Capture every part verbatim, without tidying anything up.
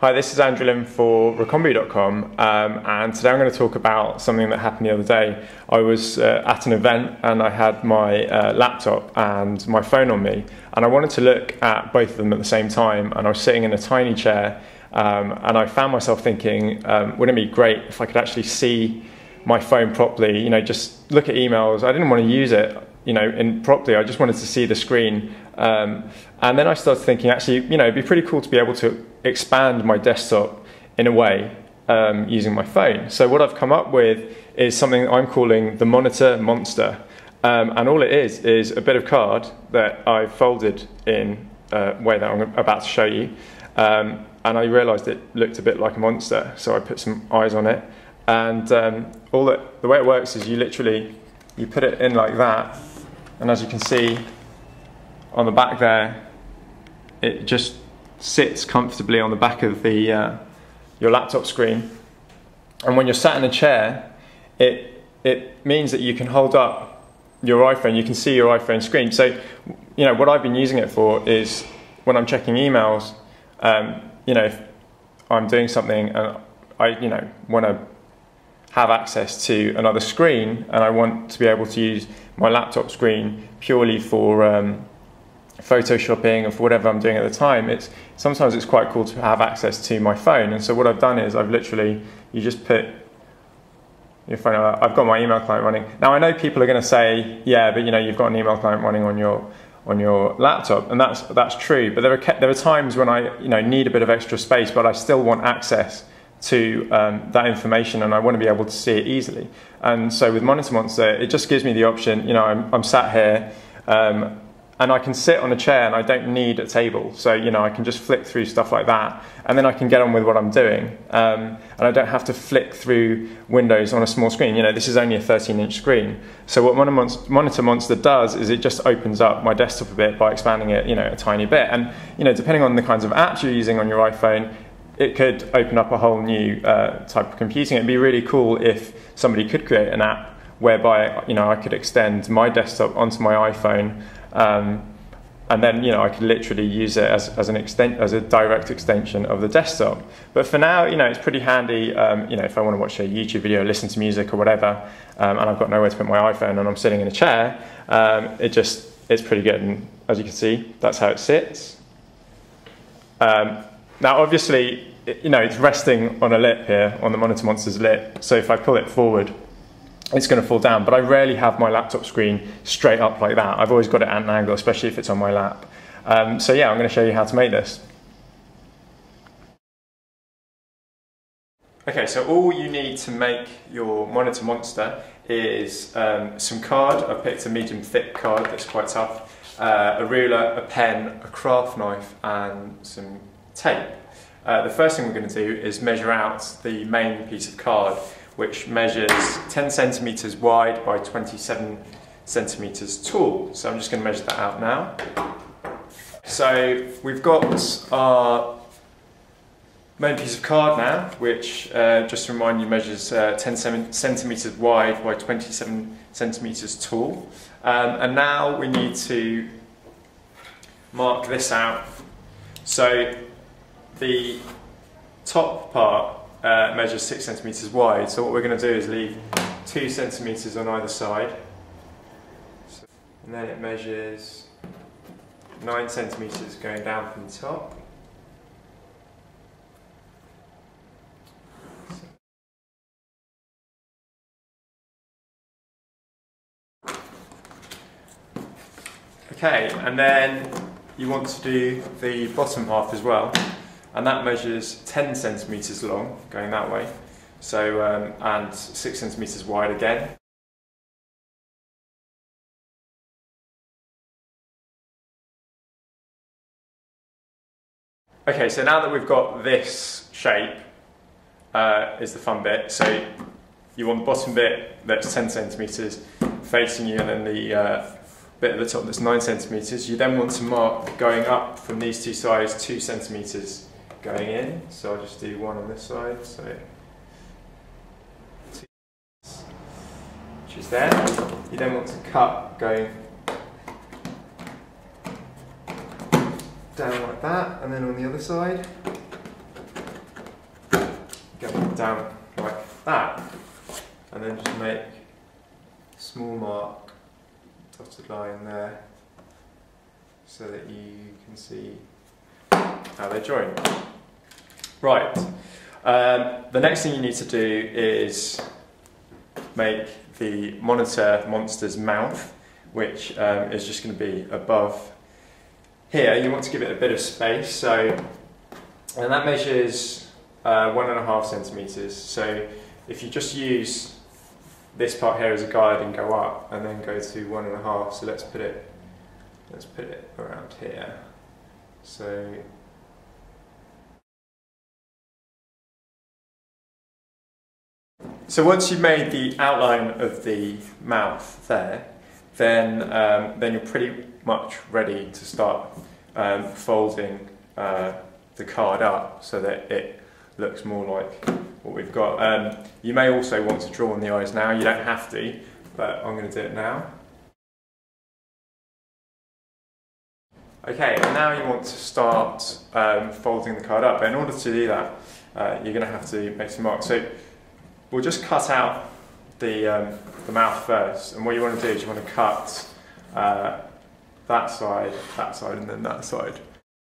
Hi, this is Andrew Lim for Recombi dot com, um, and today I'm going to talk about something that happened the other day. I was uh, at an event and I had my uh, laptop and my phone on me, and I wanted to look at both of them at the same time, and I was sitting in a tiny chair, um, and I found myself thinking, um, wouldn't it be great if I could actually see my phone properly, you know, just look at emails. I didn't want to use it, you know, in properly. I just wanted to see the screen. Um, and then I started thinking, actually, you know, it'd be pretty cool to be able to expand my desktop in a way um, using my phone. So what I've come up with is something that I'm calling the Monitor Monster. Um, and all it is, is a bit of card that I've folded in a way that I'm about to show you. Um, and I realized it looked a bit like a monster. So I put some eyes on it. And um, all that, the way it works is you literally, you put it in like that. And as you can see on the back there, it just sits comfortably on the back of the uh, your laptop screen. And when you're sat in a chair, it it means that you can hold up your iPhone. You can see your iPhone screen. So, you know, what I've been using it for is when I'm checking emails. Um, you know, if I'm doing something and I, you know, want to have access to another screen, and I want to be able to use my laptop screen purely for um, photoshopping or for whatever I'm doing at the time, it's sometimes it's quite cool to have access to my phone. And so what I've done is I've literally, you just put your phone out. I've got my email client running. Now I know people are going to say, yeah, but you know, you've got an email client running on your on your laptop, and that's that's true. But there are there are times when I you know need a bit of extra space, but I still want access to um, that information, and I want to be able to see it easily. And so with Monitor Monster, it just gives me the option. You know, I'm I'm sat here. Um, And I can sit on a chair and I don't need a table. So, you know, I can just flick through stuff like that, and then I can get on with what I'm doing. Um, and I don't have to flick through windows on a small screen. You know, this is only a thirteen inch screen. So what Monitor Monster does is it just opens up my desktop a bit by expanding it, you know, a tiny bit. And, you know, depending on the kinds of apps you're using on your iPhone, it could open up a whole new uh, type of computing. It'd be really cool if somebody could create an app whereby, you know, I could extend my desktop onto my iPhone. Um, and then, you know, I could literally use it as, as an extent, as a direct extension of the desktop. But for now, you know, it's pretty handy, um, you know, if I want to watch a YouTube video, listen to music or whatever, um, and I've got nowhere to put my iPhone and I'm sitting in a chair, um, it just, it's pretty good. And as you can see, that's how it sits. Um, now, obviously, it, you know, it's resting on a lip here, on the Monitor Monster's lip. So if I pull it forward, it's going to fall down, but I rarely have my laptop screen straight up like that. I've always got it at an angle, especially if it's on my lap. Um, so yeah, I'm going to show you how to make this. Okay, so all you need to make your Monitor Monster is um, some card. I've picked a medium thick card that's quite tough, uh, a ruler, a pen, a craft knife, and some tape. Uh, the first thing we're going to do is measure out the main piece of card, which measures ten centimeters wide by twenty-seven centimeters tall. So I'm just going to measure that out now. So we've got our main piece of card now, which uh, just to remind you measures uh, ten centimeters wide by twenty-seven centimeters tall. Um, and now we need to mark this out. So the top part Uh, measures six centimeters wide, so what we're going to do is leave two centimeters on either side, so, and then it measures nine centimeters going down from the top. Okay, and then you want to do the bottom half as well. And that measures ten centimeters long, going that way, so um, and six centimeters wide again. Okay, so now that we've got this shape, uh, is the fun bit. So you want the bottom bit that's ten centimeters facing you, and then the uh, bit at the top that's nine centimeters. You then want to mark going up from these two sides two centimeters. Going in, so I'll just do one on this side, so two, which is there. You then want to cut going down like that, and then on the other side. down like that, and then just make a small mark, dotted line there, so that you can see how they join. Right, um, the next thing you need to do is make the monitor monster's mouth, which um, is just going to be above here. You want to give it a bit of space, so, and that measures uh, one and a half centimetres. So if you just use this part here as a guide and go up and then go to one and a half, so let's put it, let's put it around here. So So once you've made the outline of the mouth there, then um, then you're pretty much ready to start um, folding uh, the card up so that it looks more like what we've got. Um, you may also want to draw on the eyes now. You don't have to, but I'm going to do it now. Okay, and now you want to start um, folding the card up. But in order to do that, uh, you're going to have to make some marks. So we'll just cut out the, um, the mouth first, and what you want to do is you want to cut uh, that side, that side, and then that side.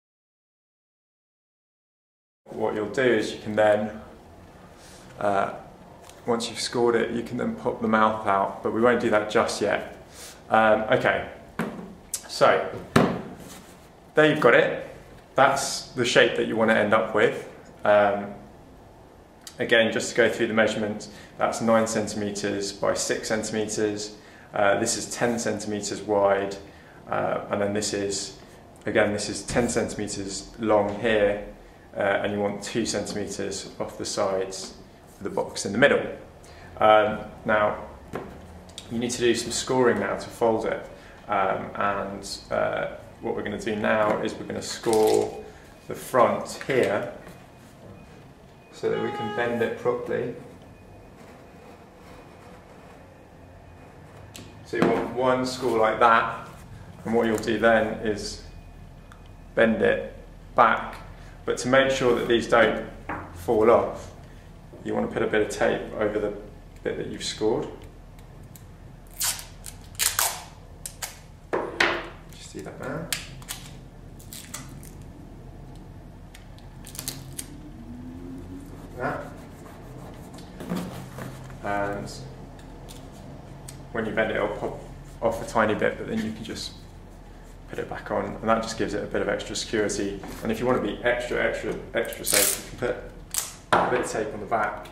What you'll do is you can then, uh, once you've scored it, you can then pop the mouth out, but we won't do that just yet. Um, okay, so there you've got it. That's the shape that you want to end up with. Um, Again, just to go through the measurements, that's nine centimetres by six centimetres. Uh, this is ten centimetres wide, uh, and then this is, again, this is ten centimetres long here, uh, and you want two centimetres off the sides for the box in the middle. Um, now, you need to do some scoring now to fold it, um, and uh, what we're going to do now is we're going to score the front here, so that we can bend it properly. So you want one score like that, and what you'll do then is bend it back, but to make sure that these don't fall off, you want to put a bit of tape over the bit that you've scored. Just do that now. That. And when you bend it, it'll pop off a tiny bit, but then you can just put it back on, and that just gives it a bit of extra security. And if you want to be extra, extra, extra safe, you can put a bit of tape on the back,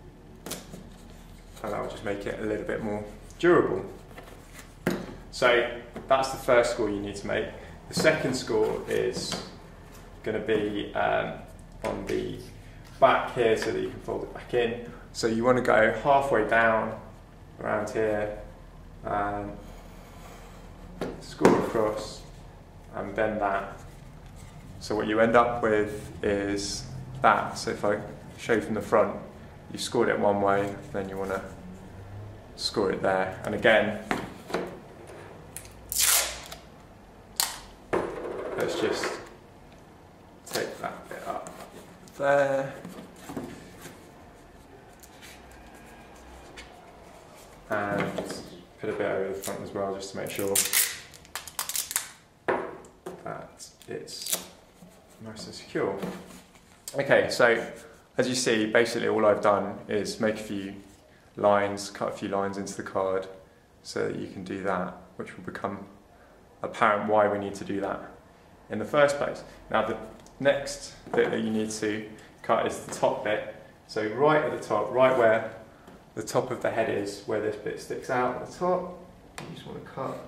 and that will just make it a little bit more durable. So that's the first score you need to make. The second score is going to be um, on the back here so that you can fold it back in. So you want to go halfway down around here and score across and bend that. So what you end up with is that. So if I show you from the front, you scored it one way, then you want to score it there. And again, let's just take that bit up there. And put a bit over the front as well, just to make sure that it's nice and secure. Okay, so as you see, basically all I've done is make a few lines, cut a few lines into the card so that you can do that, which will become apparent why we need to do that in the first place. Now the next bit that you need to cut is the top bit. So right at the top, right where the top of the head is, where this bit sticks out at the top, you just want to cut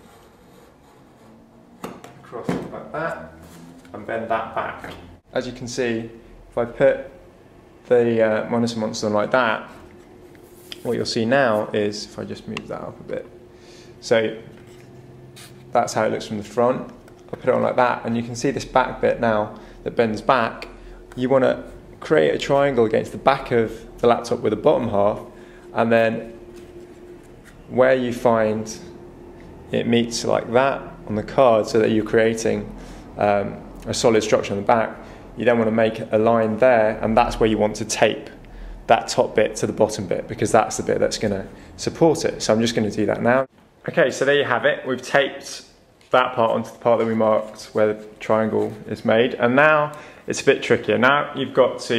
across like that and bend that back. As you can see, if I put the uh, monitor monster on like that, what you'll see now is, if I just move that up a bit, so that's how it looks from the front. I put it on like that, and you can see this back bit now that bends back. You want to create a triangle against the back of the laptop with the bottom half, and then where you find it meets like that on the card, so that you're creating um, a solid structure on the back, you then want to make a line there, and that's where you want to tape that top bit to the bottom bit, because that's the bit that's going to support it. So I'm just going to do that now. Okay, so there you have it. We've taped that part onto the part that we marked where the triangle is made, and now it's a bit trickier. Now you've got to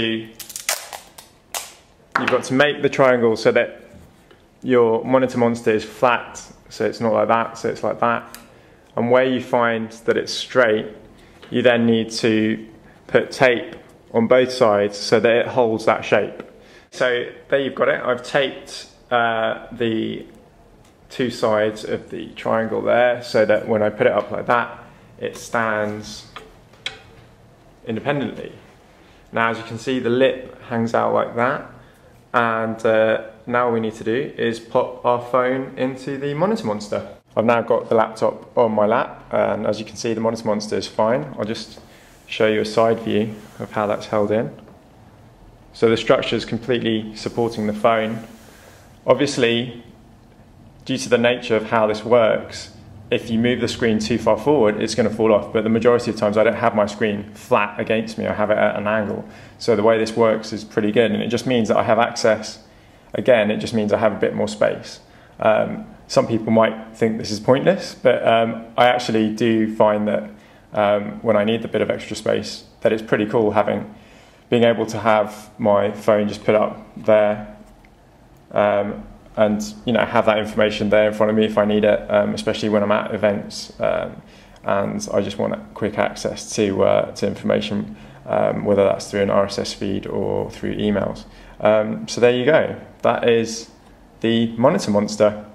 you've got to make the triangle so that your Monitor Monster is flat, so it's not like that, so it's like that. And where you find that it's straight, you then need to put tape on both sides so that it holds that shape. So there you've got it. I've taped uh, the two sides of the triangle there so that when I put it up like that, it stands independently. Now, as you can see, the lip hangs out like that, and uh, now all we need to do is pop our phone into the Monitor Monster. I've now got the laptop on my lap, and as you can see, the Monitor Monster is fine. I'll just show you a side view of how that's held in. So the structure is completely supporting the phone. Obviously, due to the nature of how this works, if you move the screen too far forward, it's going to fall off. But the majority of times I don't have my screen flat against me, I have it at an angle. So the way this works is pretty good, and it just means that I have access. Again, it just means I have a bit more space. Um, some people might think this is pointless, but um, I actually do find that um, when I need the bit of extra space, that it's pretty cool having, being able to have my phone just put up there, um, and you know, have that information there in front of me if I need it, um, especially when I'm at events um, and I just want quick access to uh, to information, um, whether that's through an R S S feed or through emails. Um, so there you go. That is the Monitor Monster.